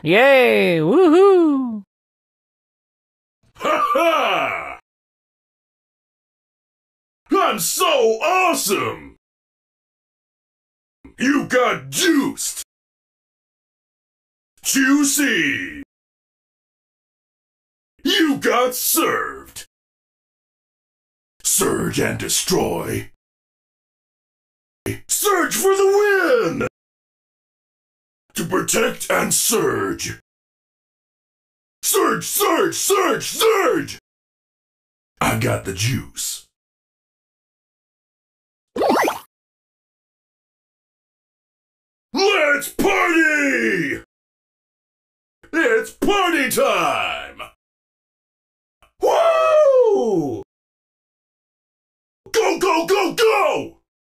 Yay! Woohoo! Ha ha! I'm so awesome! You got juiced! Juicy! You got served! Surge and destroy! Surge for the win! To protect and surge! Surge, surge, surge, surge! I got the juice. Let's party! It's party time! Woo! Go, go, go, go!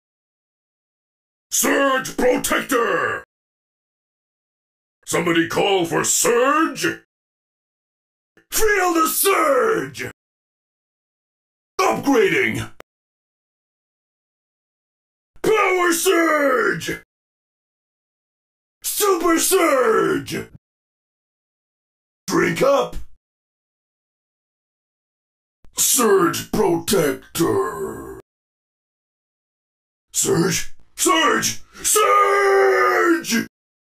Surge Protector! Somebody call for Surge? Feel the surge! Upgrading! Power Surge! Super Surge! Drink up! Surge Protector! Surge! Surge! Surge!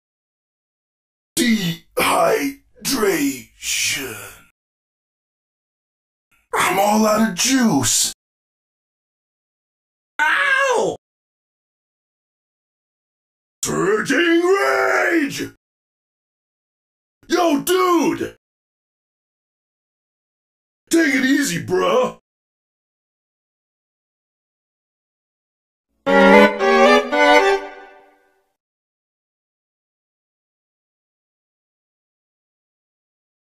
Dehydration. I'm all out of juice. Ow! Surging rage! Yo, dude! Take it easy, bruh.